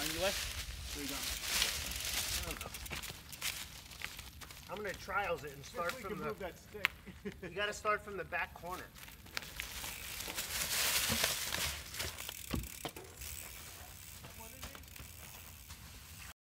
Anyway. There you go. I'm gonna trials it and start from the. Move that stick. You gotta start from the back corner.